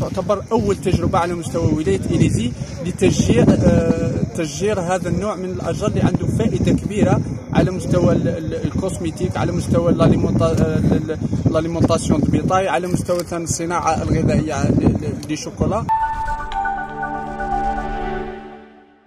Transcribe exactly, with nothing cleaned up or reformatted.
تعتبر أول تجربة على مستوى ولاية إليزي لتشجير تشجير هذا النوع من الأشجار اللي عنده فائدة كبيرة على مستوى الكوسميتيك، على مستوى الاليمونطاسيون البيطاي، على مستوى الصناعة الغذائية للشوكولا.